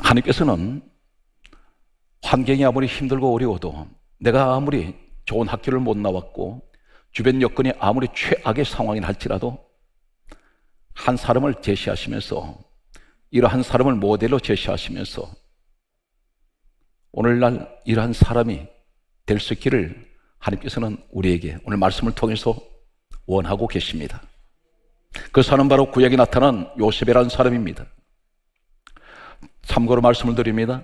하나님께서는 환경이 아무리 힘들고 어려워도, 내가 아무리 좋은 학교를 못 나왔고 주변 여건이 아무리 최악의 상황이라 할지라도 한 사람을 제시하시면서, 이러한 사람을 모델로 제시하시면서 오늘날 이러한 사람이 될 수 있기를 하나님께서는 우리에게 오늘 말씀을 통해서 원하고 계십니다. 그 사람은 바로 구약에 나타난 요셉이라는 사람입니다. 참고로 말씀을 드립니다.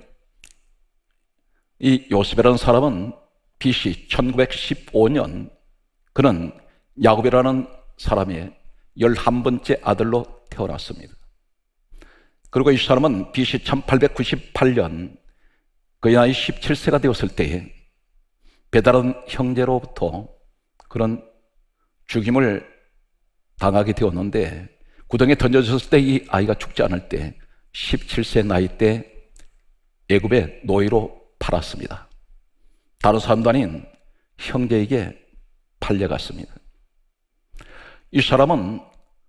이 요셉이라는 사람은 BC 1915년 그는 야곱이라는 사람의 11번째 아들로 태어났습니다. 그리고 이 사람은 BC 1898년 그의 나이 17세가 되었을 때에 배다른 형제로부터 그런 죽임을 당하게 되었는데, 구덩이에 던져졌을 때 이 아이가 죽지 않을 때 17세 나이 때 애굽의 노예로 팔았습니다. 다른 사람도 아닌 형제에게 팔려갔습니다. 이 사람은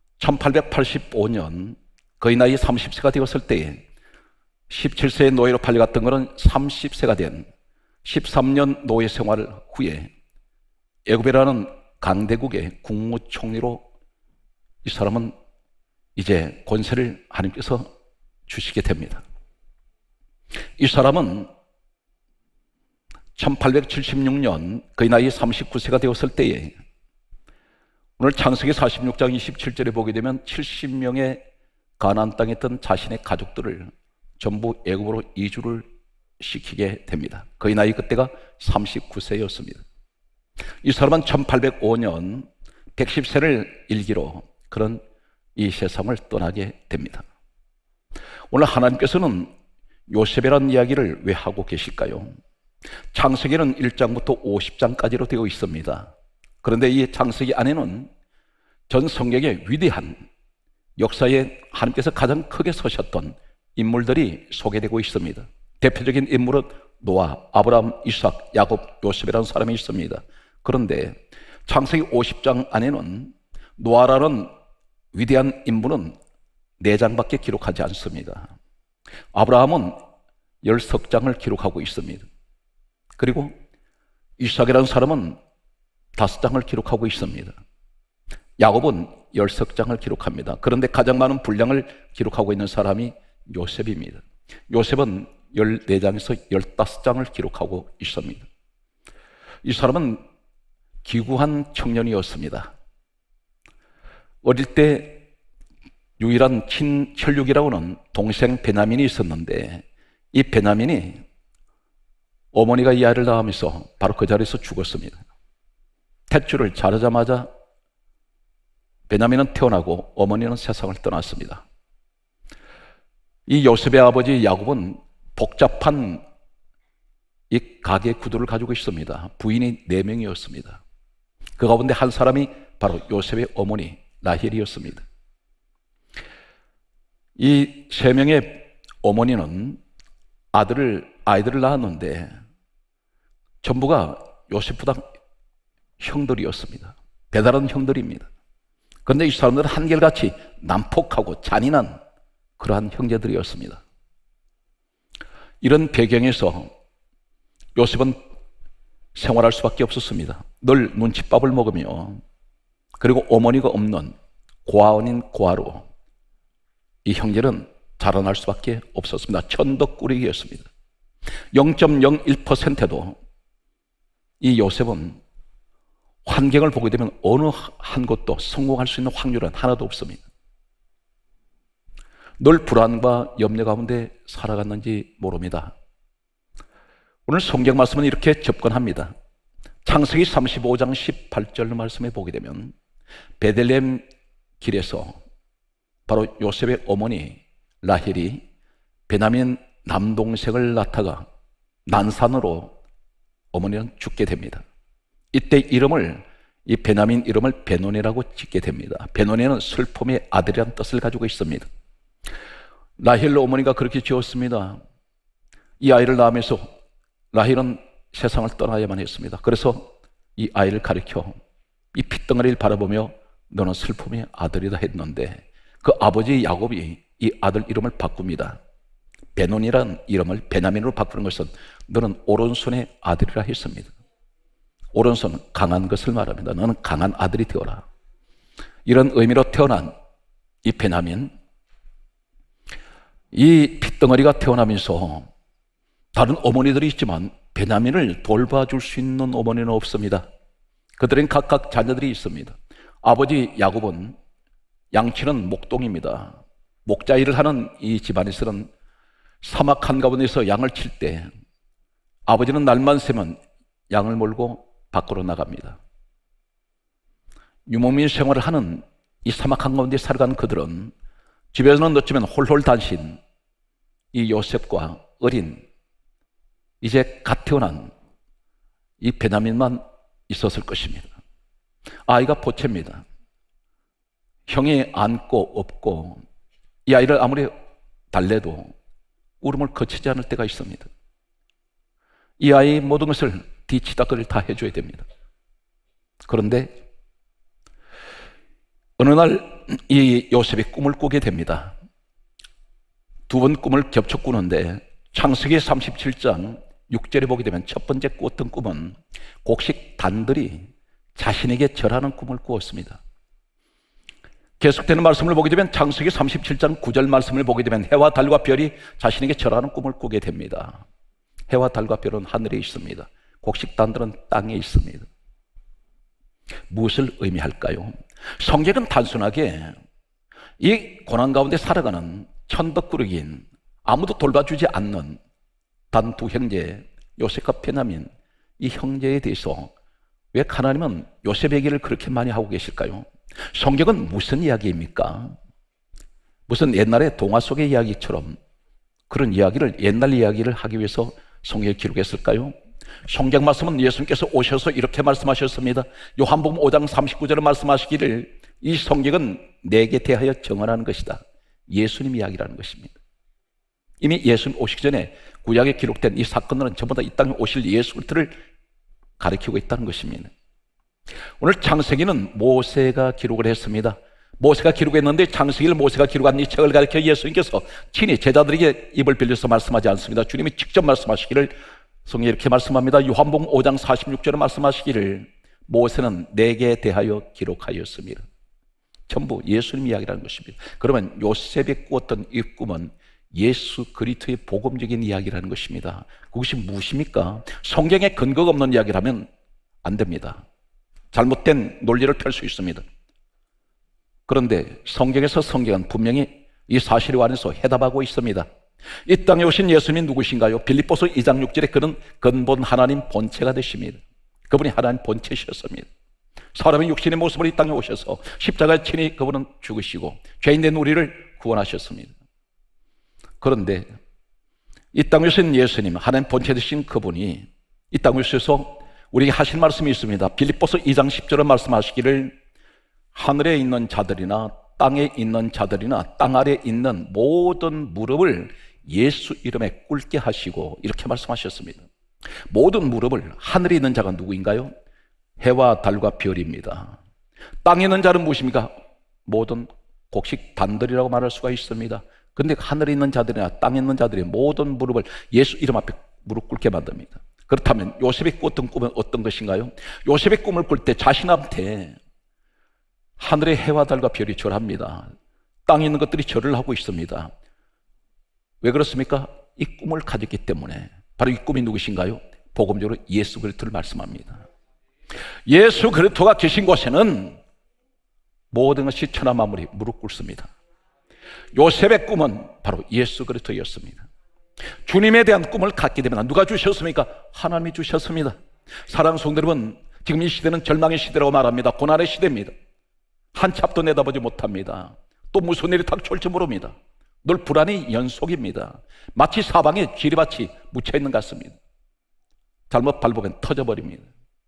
1885년 그의 나이 30세가 되었을 때에 17세의 노예로 팔려갔던 것은 30세가 된 13년 노예 생활 후에 애굽이라는 강대국의 국무총리로 이 사람은 이제 권세를 하나님께서 주시게 됩니다. 이 사람은 1876년 그의 나이 39세가 되었을 때에, 오늘 창세기 46장 27절에 보게 되면 70명의 가나안 땅에 있던 자신의 가족들을 전부 애굽으로 이주를 시키게 됩니다. 그의 나이 그때가 39세였습니다. 이 사람은 1805년 110세를 일기로 그런 이 세상을 떠나게 됩니다. 오늘 하나님께서는 요셉이라는 이야기를 왜 하고 계실까요? 창세기는 1장부터 50장까지로 되어 있습니다. 그런데 이 창세기 안에는 전 성경의 위대한 역사에 하나님께서 가장 크게 서셨던 인물들이 소개되고 있습니다. 대표적인 인물은 노아, 아브라함, 이삭, 야곱, 요셉이라는 사람이 있습니다. 그런데 창세기 50장 안에는 노아라는 위대한 인물은 4장밖에 기록하지 않습니다. 아브라함은 10석장을 기록하고 있습니다. 그리고 이삭이라는 사람은 5장을 기록하고 있습니다. 야곱은 10석장을 기록합니다. 그런데 가장 많은 분량을 기록하고 있는 사람이 요셉입니다. 요셉은 14장에서 15장을 기록하고 있습니다. 이 사람은 기구한 청년이었습니다. 어릴 때 유일한 친혈육이라고는 동생 베냐민이 있었는데, 이 베냐민이 어머니가 이 아이를 낳으면서 바로 그 자리에서 죽었습니다. 탯줄을 자르자마자 베냐민은 태어나고 어머니는 세상을 떠났습니다. 이 요셉의 아버지 야곱은 복잡한 이 가계 구도를 가지고 있습니다. 부인이 4명이었습니다. 그 가운데 한 사람이 바로 요셉의 어머니 라헬이었습니다. 이 3명의 어머니는 아이들을 낳았는데 전부가 요셉보다 형들이었습니다. 배다른 형들입니다. 그런데 이 사람들은 한결같이 난폭하고 잔인한 그러한 형제들이었습니다. 이런 배경에서 요셉은 생활할 수밖에 없었습니다. 늘 눈칫밥을 먹으며, 그리고 어머니가 없는 고아원인 고아로 이 형제는 자라날 수밖에 없었습니다. 천덕꾸러기였습니다. 0.01%도 이 요셉은 환경을 보게 되면 어느 한 곳도 성공할 수 있는 확률은 하나도 없습니다. 늘 불안과 염려 가운데 살아갔는지 모릅니다. 오늘 성경 말씀은 이렇게 접근합니다. 창세기 35장 18절 말씀에 보게 되면 베들레헴 길에서 바로 요셉의 어머니 라헬이 베냐민 남동생을 낳다가 난산으로 어머니는 죽게 됩니다. 이때 이 베냐민 이름을 베노니라고 짓게 됩니다. 베노니는 슬픔의 아들이라는 뜻을 가지고 있습니다. 라헬 어머니가 그렇게 지었습니다. 이 아이를 낳으면서 라헬은 세상을 떠나야만 했습니다. 그래서 이 아이를 가리켜 이 핏덩어리를 바라보며 너는 슬픔의 아들이다 했는데, 그 아버지 야곱이 이 아들 이름을 바꿉니다. 베논이라는 이름을 베냐민으로 바꾸는 것은 너는 오른손의 아들이라 했습니다. 오른손은 강한 것을 말합니다. 너는 강한 아들이 되어라. 이런 의미로 태어난 이 베냐민, 이 핏덩어리가 태어나면서 다른 어머니들이 있지만 베냐민을 돌봐줄 수 있는 어머니는 없습니다. 그들은 각각 자녀들이 있습니다. 아버지 야곱은 양치는 목동입니다. 목자 일을 하는 이 집안에서는 사막 한가운데서 양을 칠 때 아버지는 날만 새면 양을 몰고 밖으로 나갑니다. 유목민 생활을 하는 이 사막 한가운데 살아가는 그들은 집에서는 어쩌면 홀홀단신 이 요셉과 어린 이제 갓 태어난 이 베냐민만 있었을 것입니다. 아이가 보채입니다. 형이 안고 업고 이 아이를 아무리 달래도 울음을 거치지 않을 때가 있습니다. 이 아이 모든 것을 뒤치다거리를 다 해줘야 됩니다. 그런데 어느 날 이 요셉이 꿈을 꾸게 됩니다. 두 번 꿈을 겹쳐 꾸는데 창세기 37장 6절에 보게 되면 첫 번째 꾸었던 꿈은 곡식 단들이 자신에게 절하는 꿈을 꾸었습니다. 계속되는 말씀을 보게 되면 창세기 37장 9절 말씀을 보게 되면 해와 달과 별이 자신에게 절하는 꿈을 꾸게 됩니다. 해와 달과 별은 하늘에 있습니다. 곡식 단들은 땅에 있습니다. 무엇을 의미할까요? 성경은 단순하게 이 고난 가운데 살아가는 천덕꾸러기인 아무도 돌봐주지 않는 단 두 형제 요셉과 베냐민, 이 형제에 대해서 왜 하나님은 요셉 얘기를 그렇게 많이 하고 계실까요? 성경은 무슨 이야기입니까? 무슨 옛날의 동화 속의 이야기처럼 그런 이야기를, 옛날 이야기를 하기 위해서 성경에 기록했을까요? 성경 말씀은 예수님께서 오셔서 이렇게 말씀하셨습니다. 요한복음 5장 39절에 말씀하시기를 이 성경은 내게 대하여 정언하는 것이다. 예수님 이야기라는 것입니다. 이미 예수님 오시기 전에 구약에 기록된 이 사건들은 전부 다 이 땅에 오실 예수 그리스도를 가리키고 있다는 것입니다. 오늘 창세기는 모세가 기록을 했습니다. 모세가 기록했는데 창세기를 모세가 기록한 이 책을 가리켜 예수님께서 친히 제자들에게 입을 빌려서 말씀하지 않습니다. 주님이 직접 말씀하시기를, 성경에 이렇게 말씀합니다. 요한복음 5장 46절에 말씀하시기를 모세는 내게 대하여 기록하였습니다. 전부 예수님 이야기라는 것입니다. 그러면 요셉이 꾸었던 이 꿈은 예수 그리스도의 복음적인 이야기라는 것입니다. 그것이 무엇입니까? 성경에 근거가 없는 이야기라면 안 됩니다. 잘못된 논리를 펼 수 있습니다. 그런데 성경에서 성경은 분명히 이 사실에 관해서 해답하고 있습니다. 이 땅에 오신 예수님이 누구신가요? 빌립보서 2장 6절에 그는 근본 하나님 본체가 되십니다. 그분이 하나님 본체셨습니다. 사람의 육신의 모습으로 이 땅에 오셔서 십자가에 친히 그분은 죽으시고 죄인된 우리를 구원하셨습니다. 그런데 이 땅에 오신 예수님, 하나님 본체 되신 그분이 이 땅에 오셔서 우리에게 하실 말씀이 있습니다. 빌립보서 2장 10절에 말씀하시기를 하늘에 있는 자들이나 땅에 있는 자들이나 땅 아래에 있는 모든 무릎을 예수 이름에 꿇게 하시고 이렇게 말씀하셨습니다. 모든 무릎을, 하늘에 있는 자가 누구인가요? 해와 달과 별입니다. 땅에 있는 자는 무엇입니까? 모든 곡식 단들이라고 말할 수가 있습니다. 그런데 하늘에 있는 자들이나 땅에 있는 자들이 모든 무릎을 예수 이름 앞에 무릎 꿇게 만듭니다. 그렇다면 요셉이 꿨던 꿈은 어떤 것인가요? 요셉의 꿈을 꿀 때 자신한테 하늘의 해와 달과 별이 절합니다. 땅에 있는 것들이 절을 하고 있습니다. 왜 그렇습니까? 이 꿈을 가졌기 때문에. 바로 이 꿈이 누구신가요? 복음적으로 예수 그리스도를 말씀합니다. 예수 그리스도가 계신 곳에는 모든 것이 천하 만물이 무릎 꿇습니다. 요셉의 꿈은 바로 예수 그리스도였습니다. 주님에 대한 꿈을 갖게 되면 누가 주셨습니까? 하나님이 주셨습니다. 사랑하는 성도 여러분, 지금 이 시대는 절망의 시대라고 말합니다. 고난의 시대입니다. 한치 앞도 내다보지 못합니다. 또 무슨 일이 닥쳐올지 모릅니다. 늘 불안이 연속입니다. 마치 사방에 지뢰밭이 묻혀있는 것 같습니다. 잘못 밟으면 터져버립니다.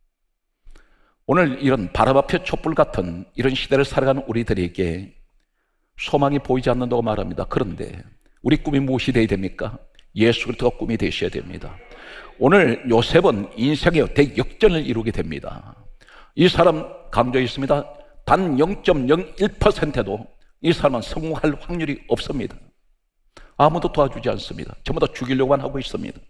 오늘 이런 바람 앞에 촛불 같은 이런 시대를 살아가는 우리들에게 소망이 보이지 않는다고 말합니다. 그런데 우리 꿈이 무엇이 되어야 됩니까? 예수 그리스도가 꿈이 되셔야 됩니다. 오늘 요셉은 인생의 대역전을 이루게 됩니다. 이 사람 강조했습니다. 단 0.01%도 이 사람은 성공할 확률이 없습니다. 아무도 도와주지 않습니다. 전부 다 죽이려고만 하고 있습니다.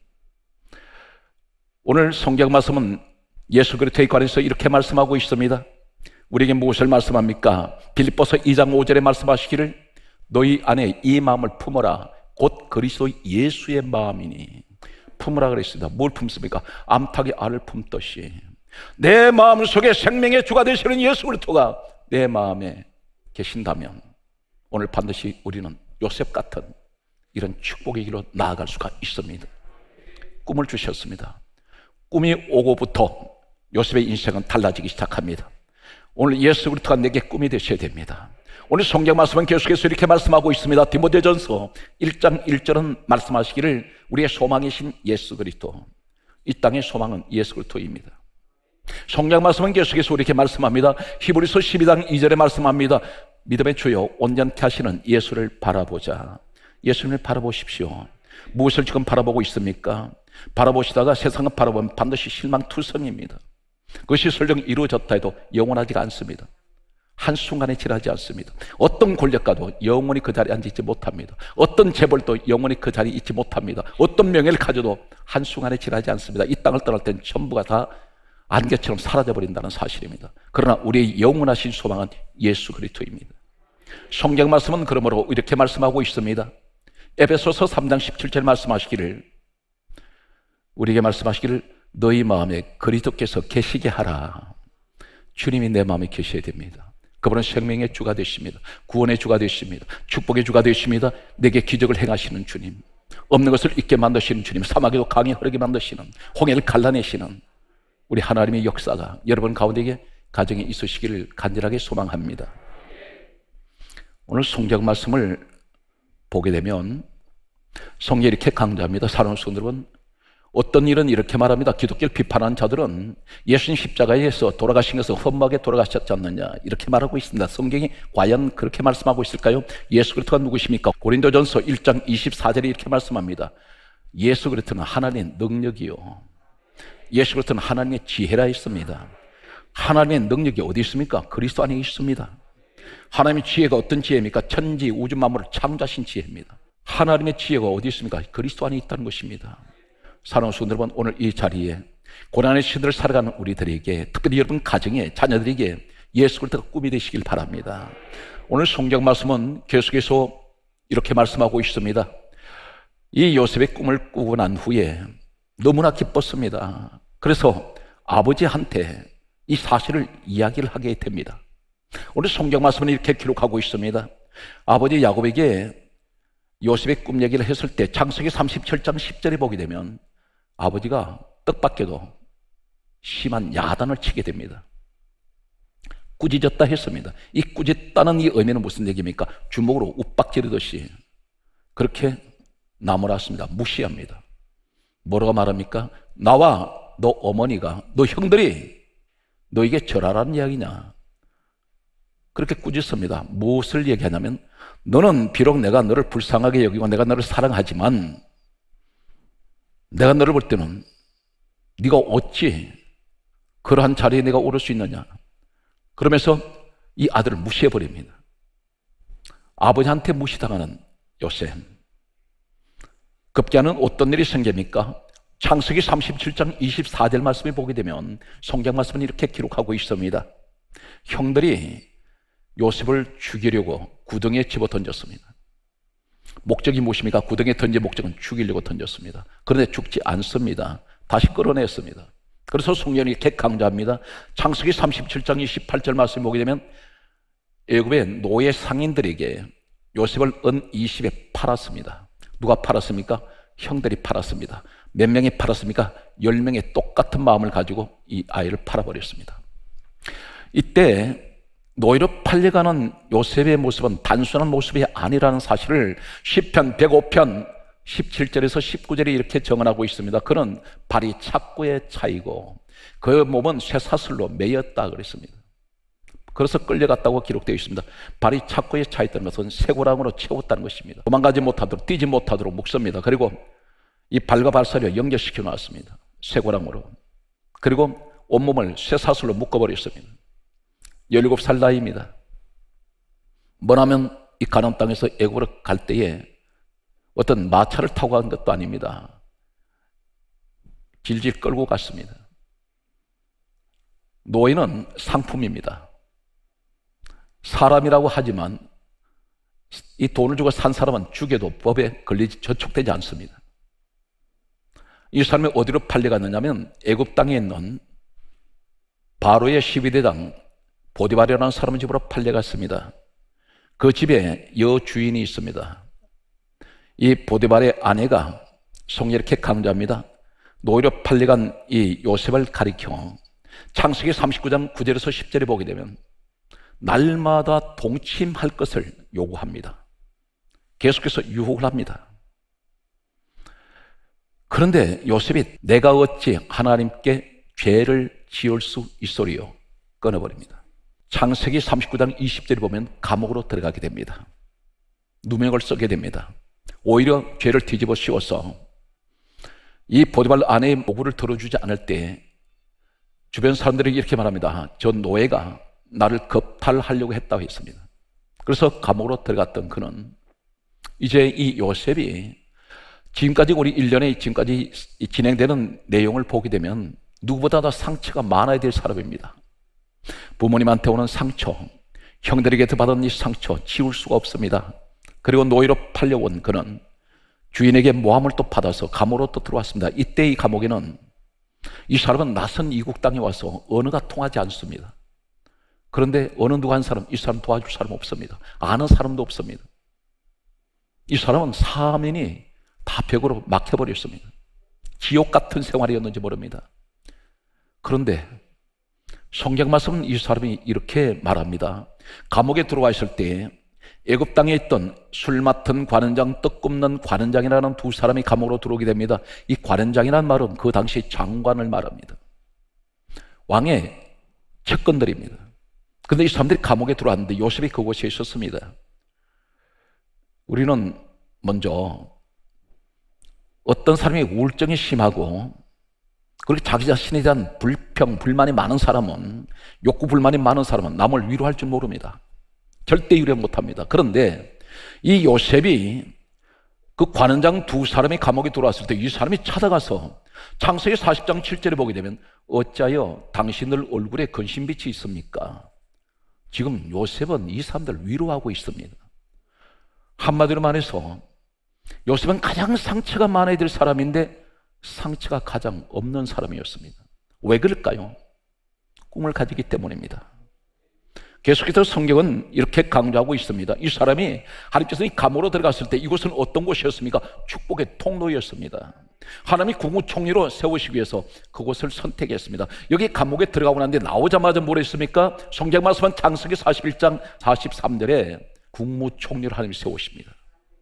오늘 성경 말씀은 예수 그리스도에 관해서 이렇게 말씀하고 있습니다. 우리에게 무엇을 말씀합니까? 빌립보서 2장 5절에 말씀하시기를 너희 안에 이 마음을 품어라. 곧 그리스도 예수의 마음이니. 품으라 그랬습니다. 뭘 품습니까? 암탉이 알을 품듯이 내 마음 속에 생명의 주가 되시는 예수 그리스도가 내 마음에 계신다면 오늘 반드시 우리는 요셉 같은 이런 축복의 길로 나아갈 수가 있습니다. 꿈을 주셨습니다. 꿈이 오고부터 요셉의 인생은 달라지기 시작합니다. 오늘 예수 그리스도가 내게 꿈이 되셔야 됩니다. 오늘 성경 말씀은 계속해서 이렇게 말씀하고 있습니다. 디모데전서 1장 1절은 말씀하시기를 우리의 소망이신 예수 그리스도, 이 땅의 소망은 예수 그리스도입니다. 성경 말씀은 계속해서 이렇게 말씀합니다. 히브리서 12장 2절에 말씀합니다. 믿음의 주요 온전케 하시는 예수를 바라보자. 예수님을 바라보십시오. 무엇을 지금 바라보고 있습니까? 바라보시다가 세상을 바라보면 반드시 실망투성입니다. 그것이 설령 이루어졌다 해도 영원하지가 않습니다. 한순간에 지나지 않습니다. 어떤 권력가도 영원히 그 자리에 앉지 못합니다. 어떤 재벌도 영원히 그 자리에 있지 못합니다. 어떤 명예를 가져도 한순간에 지나지 않습니다. 이 땅을 떠날 땐 전부가 다 안개처럼 사라져버린다는 사실입니다. 그러나 우리의 영원하신 소망은 예수 그리스도입니다. 성경 말씀은 그러므로 이렇게 말씀하고 있습니다. 에베소서 3장 17절 말씀하시기를 우리에게 말씀하시기를 너희 마음에 그리스도께서 계시게 하라. 주님이 내 마음에 계셔야 됩니다. 그분은 생명의 주가 되십니다. 구원의 주가 되십니다. 축복의 주가 되십니다. 내게 기적을 행하시는 주님, 없는 것을 있게 만드시는 주님, 사막에도 강이 흐르게 만드시는, 홍해를 갈라내시는 우리 하나님의 역사가 여러분 가운데 가정에 있으시기를 간절하게 소망합니다. 오늘 성경 말씀을 보게 되면 성경이 이렇게 강조합니다. 사랑하는 성도 여러분, 어떤 일은 이렇게 말합니다. 기독교를 비판하는 자들은 예수님 십자가에서 돌아가신 것은 험하게 돌아가셨지 않느냐 이렇게 말하고 있습니다. 성경이 과연 그렇게 말씀하고 있을까요? 예수 그리스도가 누구십니까? 고린도전서 1장 24절에 이렇게 말씀합니다. 예수 그리스도는 하나님의 능력이요, 예수 그리스도는 하나님의 지혜라 했습니다. 하나님의 능력이 어디 있습니까? 그리스도 안에 있습니다. 하나님의 지혜가 어떤 지혜입니까? 천지 우주 만물을 창조하신 지혜입니다. 하나님의 지혜가 어디 있습니까? 그리스도 안에 있다는 것입니다. 사랑하는 성도 여러분, 오늘 이 자리에 고난의 시대를 살아가는 우리들에게, 특별히 여러분 가정에, 자녀들에게 예수 그리스도가 꿈이 되시길 바랍니다. 오늘 성경 말씀은 계속해서 이렇게 말씀하고 있습니다. 이 요셉의 꿈을 꾸고 난 후에 너무나 기뻤습니다. 그래서 아버지한테 이 사실을 이야기를 하게 됩니다. 오늘 성경 말씀은 이렇게 기록하고 있습니다. 아버지 야곱에게 요셉의 꿈 얘기를 했을 때 창세기 37장 10절에 보게 되면 아버지가 뜻밖에도 심한 야단을 치게 됩니다. 꾸짖었다 했습니다. 이 꾸짖다는 이 의미는 무슨 얘기입니까? 주먹으로 욱박지르듯이 그렇게 나무랐습니다. 무시합니다. 뭐라고 말합니까? 나와 너 어머니가, 너 형들이 너에게 절하라는 이야기냐? 그렇게 꾸짖습니다. 무엇을 얘기하냐면 너는 비록 내가 너를 불쌍하게 여기고 내가 너를 사랑하지만 내가 너를 볼 때는 네가 어찌 그러한 자리에 내가 오를 수 있느냐? 그러면서 이 아들을 무시해버립니다. 아버지한테 무시당하는 요셉. 급기야는 어떤 일이 생깁니까? 창세기 37장 24절 말씀을 보게 되면 성경 말씀은 이렇게 기록하고 있습니다. 형들이 요셉을 죽이려고 구덩이에 집어 던졌습니다. 목적이 무엇입니까? 구덩이에 던진 목적은 죽이려고 던졌습니다. 그런데 죽지 않습니다. 다시 끌어냈습니다. 그래서 성경이 이렇게 강조합니다. 창세기 37장 28절 말씀을 보게 되면 애굽의 노예 상인들에게 요셉을 은 20에 팔았습니다. 누가 팔았습니까? 형들이 팔았습니다. 몇 명이 팔았습니까? 10명의 똑같은 마음을 가지고 이 아이를 팔아버렸습니다. 이때 노예로 팔려가는 요셉의 모습은 단순한 모습이 아니라는 사실을 시편 105편 17절에서 19절에 이렇게 정언하고 있습니다. 그는 발이 착고에 차이고 그 몸은 쇠사슬로 매였다 그랬습니다. 그래서 끌려갔다고 기록되어 있습니다. 발이 착고에 차있다는 것은 쇠고랑으로 채웠다는 것입니다. 도망가지 못하도록, 뛰지 못하도록 묶습니다. 그리고 이 발과 발사를 연결시켜 놨습니다. 쇠고랑으로. 그리고 온몸을 쇠사슬로 묶어버렸습니다. 17살 나이입니다. 뭐냐면 이 가나안 땅에서 애굽으로 갈 때에 어떤 마차를 타고 간 것도 아닙니다. 질질 끌고 갔습니다. 노예는 상품입니다. 사람이라고 하지만 이 돈을 주고 산 사람은 죽여도 법에 걸리지 저촉되지 않습니다. 이 사람이 어디로 팔려갔느냐면 애굽 땅에 있는 바로의 12대장 보디발이라는 사람의 집으로 팔려갔습니다. 그 집에 여주인이 있습니다. 이 보디발의 아내가 성경에 이렇게 강조합니다. 노예로 팔려간 이 요셉을 가리켜 창세기 39장 9절에서 10절에 보게 되면 날마다 동침할 것을 요구합니다. 계속해서 유혹을 합니다. 그런데 요셉이 내가 어찌 하나님께 죄를 지을 수 있소리요? 끊어버립니다. 창세기 39장 20절에 보면 감옥으로 들어가게 됩니다. 누명을 쓰게 됩니다. 오히려 죄를 뒤집어 씌워서 이 보디발 아내의 모구를 들어주지 않을 때 주변 사람들이 이렇게 말합니다. 저 노예가 나를 겁탈하려고 했다고 했습니다. 그래서 감옥으로 들어갔던 그는 이제 이 요셉이 지금까지 우리 1년에 지금까지 진행되는 내용을 보게 되면 누구보다 더 상처가 많아야 될 사람입니다. 부모님한테 오는 상처, 형들에게서 받은 이 상처 지울 수가 없습니다. 그리고 노예로 팔려온 그는 주인에게 모함을 또 받아서 감옥으로 또 들어왔습니다. 이때 이 감옥에는 이 사람은 낯선 이국 땅에 와서 언어가 통하지 않습니다. 그런데 어느 누구 한 사람, 이 사람 도와줄 사람 없습니다. 아는 사람도 없습니다. 이 사람은 사면이 다 벽으로 막혀버렸습니다. 지옥 같은 생활이었는지 모릅니다. 그런데 성경 말씀은 이 사람이 이렇게 말합니다. 감옥에 들어와 있을 때 애굽 땅에 있던 술 맡은 관원장, 떡 굽는 관원장이라는 두 사람이 감옥으로 들어오게 됩니다. 이 관원장이라는 말은 그 당시 장관을 말합니다. 왕의 측근들입니다. 그런데 이 사람들이 감옥에 들어왔는데 요셉이 그곳에 있었습니다. 우리는 먼저 어떤 사람이 우울증이 심하고 그리고 자기 자신에 대한 불만이 많은 사람은, 욕구 불만이 많은 사람은 남을 위로할 줄 모릅니다. 절대 위로 못합니다. 그런데 이 요셉이 그 관원장 두 사람이 감옥에 들어왔을 때 이 사람이 찾아가서 창세기 40장 7절에 보게 되면 어찌하여 당신들 얼굴에 근심빛이 있습니까? 지금 요셉은 이 사람들 위로하고 있습니다. 한마디로 말해서 요셉은 가장 상처가 많아야 될 사람인데 상처가 가장 없는 사람이었습니다. 왜 그럴까요? 꿈을 가지기 때문입니다. 계속해서 성경은 이렇게 강조하고 있습니다. 이 사람이 하나님께서 이 감옥으로 들어갔을 때 이곳은 어떤 곳이었습니까? 축복의 통로였습니다. 하나님이 국무총리로 세우시기 위해서 그곳을 선택했습니다. 여기 감옥에 들어가고 났는데 나오자마자 뭘 했습니까? 성경 말씀은 창세기 41장 43절에 국무총리로 하나님이 세우십니다.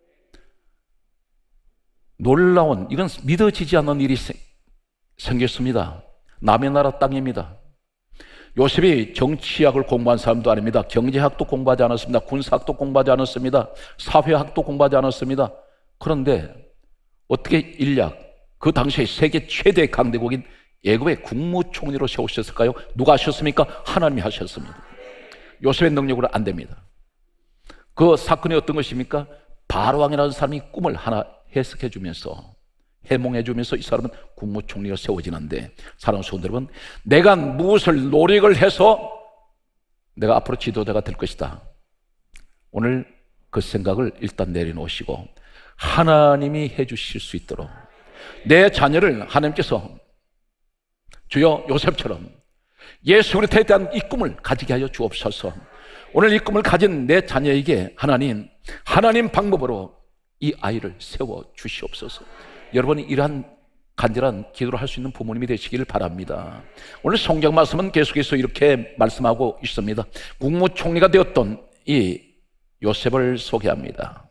놀라운, 이건 믿어지지 않는 일이 생겼습니다. 남의 나라 땅입니다. 요셉이 정치학을 공부한 사람도 아닙니다. 경제학도 공부하지 않았습니다. 군사학도 공부하지 않았습니다. 사회학도 공부하지 않았습니다. 그런데 어떻게 인력, 그 당시에 세계 최대 강대국인 애굽의 국무총리로 세우셨을까요? 누가 하셨습니까? 하나님이 하셨습니다. 요셉의 능력으로 안 됩니다. 그 사건이 어떤 것입니까? 바로왕이라는 사람이 꿈을 하나 해석해 주면서, 해몽해 주면서 이 사람은 국무총리가 세워지는데, 사랑하는 성도 여러분, 내가 무엇을 노력을 해서 내가 앞으로 지도자가 될 것이다. 오늘 그 생각을 일단 내려놓으시고 하나님이 해 주실 수 있도록 내 자녀를 하나님께서 주여 요셉처럼 예수 그리스도에 대한 이 꿈을 가지게 하여 주옵소서. 오늘 이 꿈을 가진 내 자녀에게 하나님 방법으로 이 아이를 세워 주시옵소서. 여러분이 이러한 간절한 기도를 할 수 있는 부모님이 되시기를 바랍니다. 오늘 성경 말씀은 계속해서 이렇게 말씀하고 있습니다. 국무총리가 되었던 이 요셉을 소개합니다.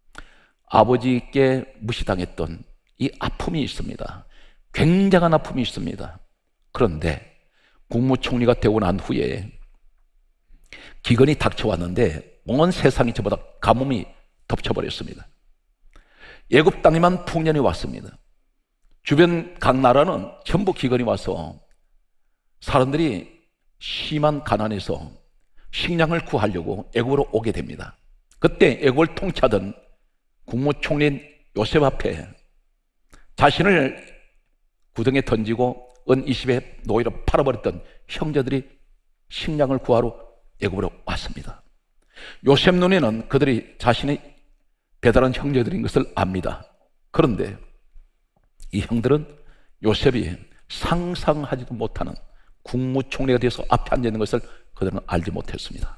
아버지께 무시당했던 이 아픔이 있습니다. 굉장한 아픔이 있습니다. 그런데 국무총리가 되고 난 후에 기근이 닥쳐왔는데 온 세상이 저보다 가뭄이 덮쳐버렸습니다. 애굽 땅에만 풍년이 왔습니다. 주변 각 나라는 전부 기근이 와서 사람들이 심한 가난에서 식량을 구하려고 애굽으로 오게 됩니다. 그때 애굽을 통치하던 국무총리인 요셉 앞에 자신을 구덩이에 던지고 은 20에 노예로 팔아버렸던 형제들이 식량을 구하러 애굽으로 왔습니다. 요셉 눈에는 그들이 자신의 배달한 형제들인 것을 압니다. 그런데 이 형들은 요셉이 상상하지도 못하는 국무총리가 되어서 앞에 앉아있는 것을 그들은 알지 못했습니다.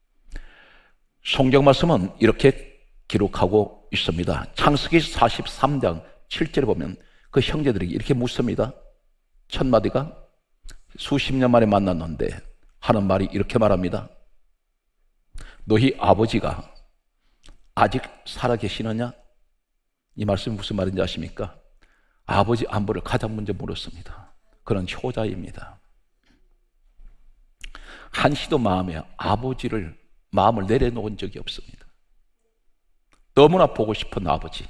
성경 말씀은 이렇게 기록하고 있습니다. 창세기 43장 7절에 보면 그 형제들에게 이렇게 묻습니다. 첫 마디가 수십 년 만에 만났는데 하는 말이 이렇게 말합니다. 너희 아버지가 아직 살아계시느냐? 이 말씀이 무슨 말인지 아십니까? 아버지 안부를 가장 먼저 물었습니다. 그런 효자입니다. 한시도 마음에 마음을 내려놓은 적이 없습니다. 너무나 보고 싶은 아버지.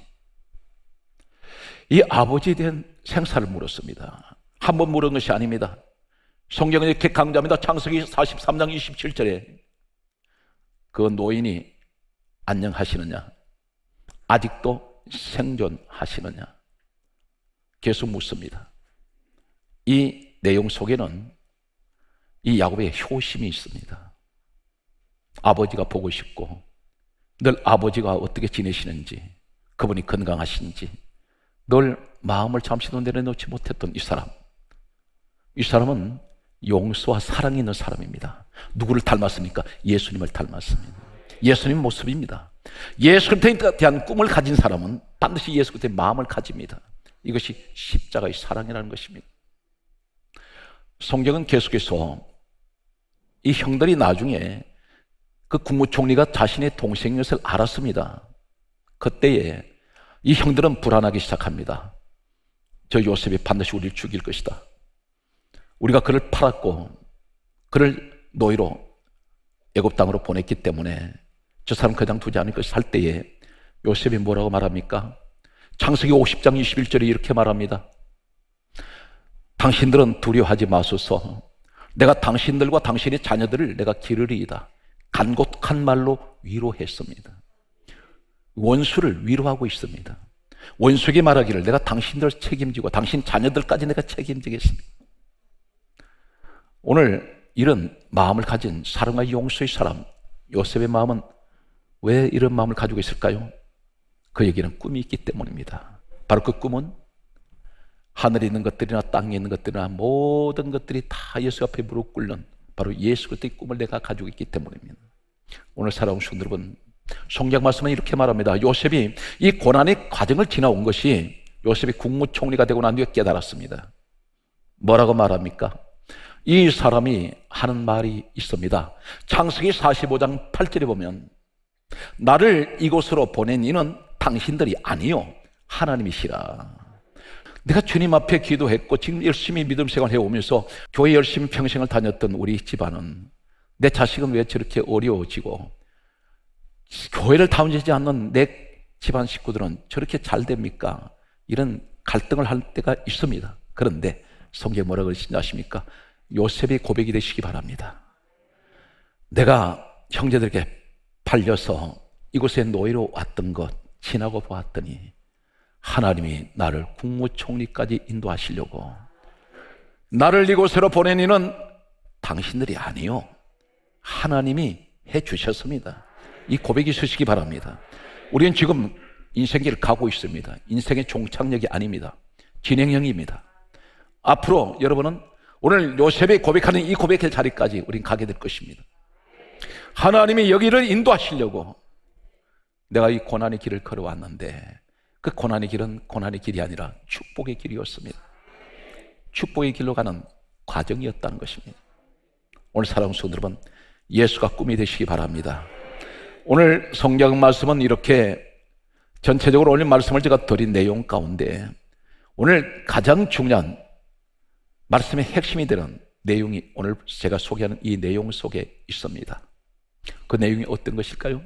이 아버지에 대한 생사를 물었습니다. 한 번 물은 것이 아닙니다. 성경은 이렇게 강조합니다. 창세기 43장 27절에 그 노인이 안녕하시느냐? 아직도 생존하시느냐? 계속 묻습니다. 이 내용 속에는 이 야곱의 효심이 있습니다. 아버지가 보고 싶고 늘 아버지가 어떻게 지내시는지, 그분이 건강하신지 늘 마음을 잠시도 내려놓지 못했던 이 사람은 용서와 사랑이 있는 사람입니다. 누구를 닮았습니까? 예수님을 닮았습니다. 예수님 모습입니다. 예수님에 대한 꿈을 가진 사람은 반드시 예수님에 대한 마음을 가집니다. 이것이 십자가의 사랑이라는 것입니다. 성경은 계속해서 이 형들이 나중에 그 국무총리가 자신의 동생인 것을 알았습니다. 그때에 이 형들은 불안하기 시작합니다. 저 요셉이 반드시 우리를 죽일 것이다. 우리가 그를 팔았고 그를 노예로 애굽 땅으로 보냈기 때문에 저 사람 그냥 두지 않을 것을 할 때에 요셉이 뭐라고 말합니까? 창세기 50장 21절에 이렇게 말합니다. 당신들은 두려워하지 마소서. 내가 당신들과 당신의 자녀들을 내가 기르리이다. 간곡한 말로 위로했습니다. 원수를 위로하고 있습니다. 원수에게 말하기를 내가 당신들을 책임지고 당신 자녀들까지 내가 책임지겠습니다. 오늘 이런 마음을 가진 사랑과 용서의 사람 요셉의 마음은 왜 이런 마음을 가지고 있을까요? 그에게는 꿈이 있기 때문입니다. 바로 그 꿈은 하늘에 있는 것들이나 땅에 있는 것들이나 모든 것들이 다 예수 앞에 무릎 꿇는 바로 예수 그리스도의 꿈을 내가 가지고 있기 때문입니다. 오늘 사랑하는 성도 여러분, 성경 말씀은 이렇게 말합니다. 요셉이 이 고난의 과정을 지나온 것이 요셉이 국무총리가 되고 난 뒤에 깨달았습니다. 뭐라고 말합니까? 이 사람이 하는 말이 있습니다. 창세기 45장 8절에 보면 나를 이곳으로 보낸 이는 당신들이 아니요 하나님이시라. 내가 주님 앞에 기도했고 지금 열심히 믿음 생활을 해오면서 교회 열심히 평생을 다녔던 우리 집안은 내 자식은 왜 저렇게 어려워지고 교회를 다운되지 않는 내 집안 식구들은 저렇게 잘 됩니까? 이런 갈등을 할 때가 있습니다. 그런데 성경에 뭐라고 그러시는지 아십니까? 요셉의 고백이 되시기 바랍니다. 내가 형제들에게 팔려서 이곳에 노예로 왔던 것 지나고 보았더니 하나님이 나를 국무총리까지 인도하시려고 나를 이곳으로 보낸 이는 당신들이 아니요 하나님이 해주셨습니다. 이 고백이 있으시기 바랍니다. 우리는 지금 인생길을 가고 있습니다. 인생의 종착역이 아닙니다. 진행형입니다. 앞으로 여러분은 오늘 요셉이 고백하는 이 고백의 자리까지 우린 가게 될 것입니다. 하나님이 여기를 인도하시려고 내가 이 고난의 길을 걸어왔는데 그 고난의 길은 고난의 길이 아니라 축복의 길이었습니다. 축복의 길로 가는 과정이었다는 것입니다. 오늘 사랑하는 성도 여러분, 예수가 꿈이 되시기 바랍니다. 오늘 성경 말씀은 이렇게 전체적으로 오늘 말씀을 제가 드린 내용 가운데 오늘 가장 중요한 말씀의 핵심이 되는 내용이 오늘 제가 소개하는 이 내용 속에 있습니다. 그 내용이 어떤 것일까요?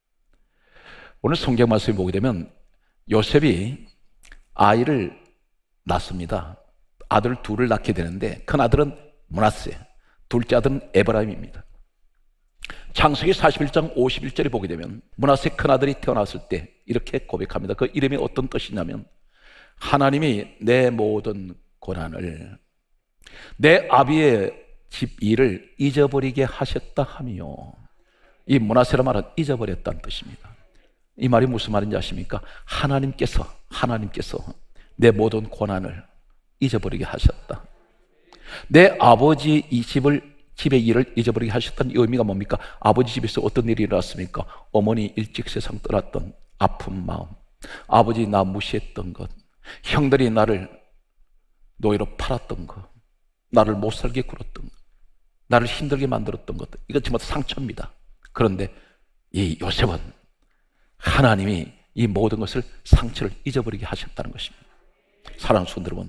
오늘 성경 말씀을 보게 되면 요셉이 아이를 낳습니다. 아들 둘을 낳게 되는데 큰 아들은 므낫세, 둘째 아들은 에브라임입니다. 창세기 41장 51절에 보게 되면 므낫세 큰아들이 태어났을 때 이렇게 고백합니다. 그 이름이 어떤 뜻이냐면 하나님이 내 모든 고난을 내 아비의 집 일을 잊어버리게 하셨다 하며, 이 므낫세란 말은 잊어버렸다는 뜻입니다. 이 말이 무슨 말인지 아십니까? 하나님께서 내 모든 고난을 잊어버리게 하셨다. 내 아버지 이 집의 일을 잊어버리게 하셨다는 의미가 뭡니까? 아버지 집에서 어떤 일이 일어났습니까? 어머니 일찍 세상 떠났던 아픈 마음, 아버지 나 무시했던 것, 형들이 나를 노예로 팔았던 것, 나를 못 살게 굴었던 것, 나를 힘들게 만들었던 것, 이것 전부 다 상처입니다. 그런데 이 요셉은 하나님이 이 모든 것을, 상처를 잊어버리게 하셨다는 것입니다. 사랑하는 성도 여러분,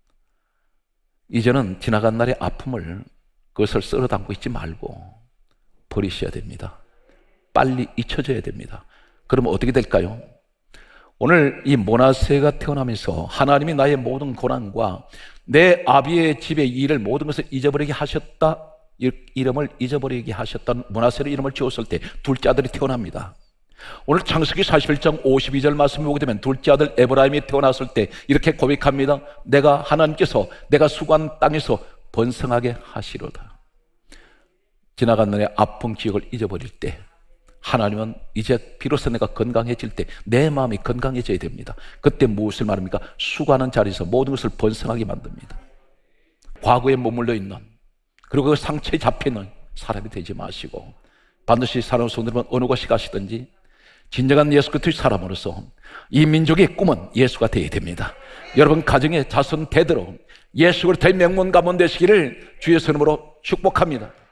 이제는 지나간 날의 아픔을, 그것을 썰어 담고 있지 말고 버리셔야 됩니다. 빨리 잊혀져야 됩니다. 그러면 어떻게 될까요? 오늘 이 므낫세가 태어나면서 하나님이 나의 모든 고난과 내 아비의 집의 일을, 모든 것을 잊어버리게 하셨다, 이름을 잊어버리게 하셨다는 므낫세의 이름을 지었을 때 둘째 아들이 태어납니다. 오늘 창세기 41장 52절 말씀을 보게 되면 둘째 아들 에브라임이 태어났을 때 이렇게 고백합니다. 하나님께서 내가 수고한 땅에서 번성하게 하시로다. 지나간 날의 아픈 기억을 잊어버릴 때 하나님은 이제 비로소 내가 건강해질 때 내 마음이 건강해져야 됩니다. 그때 무엇을 말합니까? 수고하는 자리에서 모든 것을 번성하게 만듭니다. 과거에 머물러 있는, 그리고 그 상처에 잡혀있는 사람이 되지 마시고 반드시 사랑하는 성도들은 어느 곳에 가시든지 진정한 예수 그리스도의 사람으로서 이 민족의 꿈은 예수가 되어야 됩니다. 여러분 가정의 자손 대대로 예수 그리스도의 명문 가문 되시기를 주의 이름으로 축복합니다.